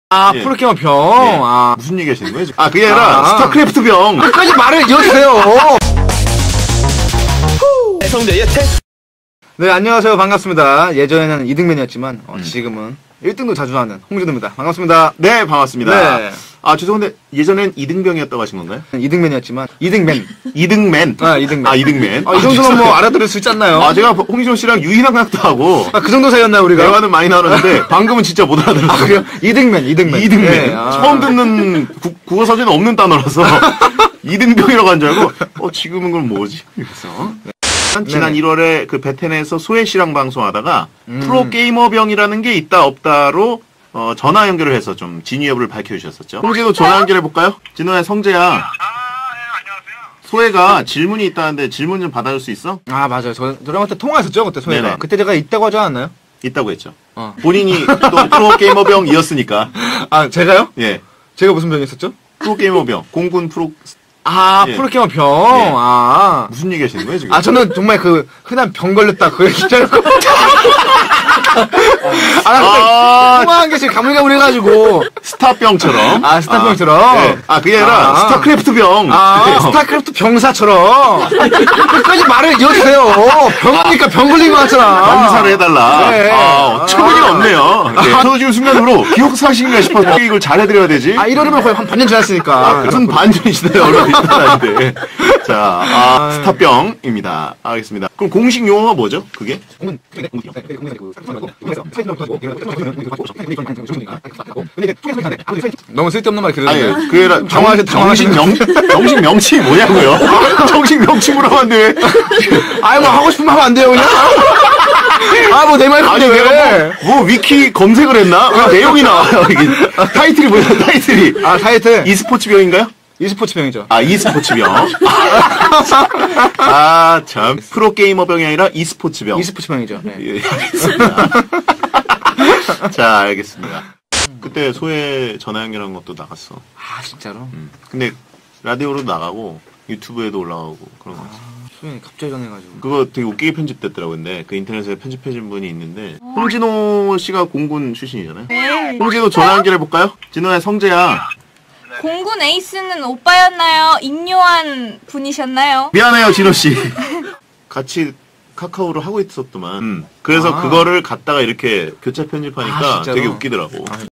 아, 예. 프로게이머 병. 예. 아. 무슨 얘기 하시는 거예요, 지금? 아, 그게 아니라 스타크래프트 병. 끝까지 말을 이어주세요. 성재의 네, 안녕하세요. 반갑습니다. 예전에는 2등맨이었지만, 지금은 1등도 자주 하는 홍진호입니다. 반갑습니다. 네, 반갑습니다. 네. 아, 죄송한데, 예전엔 2등병이었다고 하신 건가요? 2등맨이었지만, 2등맨. 2등맨? 아, 2등맨. 아, 2등맨. 이 정도는 뭐 알아들을 수 있지 않나요? 아, 제가 홍진호 씨랑 유인학학도 하고, 그 정도 사이였나요, 우리가? 대화는 많이 나눴는데, 방금은 진짜 못 알아들었어요. 아, 그래요? 2등맨. 2등맨. 네, 처음 듣는 국어 사전에 없는 단어라서, 2등병이라고 한 줄 알고, 지금은 그럼 뭐지? 그래서. 지난 1월에 그 베텐에서 소혜 씨랑 방송하다가 프로게이머병이라는 게 있다 없다로 전화 연결을 해서 좀 진위 여부를 밝혀주셨었죠. 홍진호 전화 연결해볼까요? 진호야, 성재야. 안녕하세요. 소혜가 질문이 있다는데 질문 좀 받아줄 수 있어? 아, 맞아요. 저랑 그때 통화했었죠, 그때 소희가. 네네. 그때 제가 있다고 하지 않았나요? 있다고 했죠. 본인이 또 프로게이머병이었으니까. 아, 제가요? 예. 제가 무슨 병이 있었죠? 프로게이머병. 공군 프로. 아, 예. 프로게이머 병. 예. 아. 무슨 얘기 하시는 거예요, 지금? 아, 저는 정말 그, 흔한 병 걸렸다, 그 얘기 줄 알고. 통화한 게 지금 가물가물해가지고. 스타병처럼. 아, 스타병처럼? 예. 아, 그게 아니라 스타크래프트병. 스타크래프트 병사처럼. 끝까지 말을 이어주세요. 병이니까 병 걸린 거 같잖아. 병사를 해달라. 네. 어처구니가 없네요. 네. 저도 지금 순간으로 기억사실인가 싶어서 어떻게 이걸 잘해드려야 되지? 아, 이러려면 거의 한 반년 지났으니까. 무슨 반전이시나요, 어른이시다는데. 자, 스타병입니다. 알겠습니다. 그럼 공식 용어가 뭐죠? 그게? 너무 쓸데없는 말 아니, 그러는데. 그게 아니라 정식 명칭이 뭐냐고요? 정식 명칭으로 하는데 왜? 아이, 뭐 하고 싶으면 하면 안 돼요, 그냥? 아, 뭐 내 말 아니, 근데 내가 왜? 뭐 위키 검색을 했나? 왜 내용이 나와요, 이게. 타이틀이 뭐야, 타이틀이. 아, 타이틀. e스포츠병인가요? e스포츠 병이죠. 아, e스포츠병. 아, 참. 프로게이머병이 아니라 e스포츠병. e스포츠 병이죠. 네. 예, 알겠습니다. 자, 알겠습니다. 그때 소혜 전화 연결한 것도 나갔어. 아, 진짜로? 근데 라디오로도 나가고 유튜브에도 올라가고 그런 거 같아. 수영이 갑자기 전해가지고. 그거 되게 웃기게 편집됐더라고요. 근데 그 인터넷에 편집해준 분이 있는데 홍진호 씨가 공군 출신이잖아요. 네. 홍진호 전화 연결해볼까요? 진호야, 성재야. 공군 에이스는 오빠였나요? 임요한 분이셨나요? 미안해요, 진호 씨. 같이 카카오를 하고 있었더만. 그래서 그거를 갖다가 이렇게 교차 편집하니까 아, 진짜로? 되게 웃기더라고.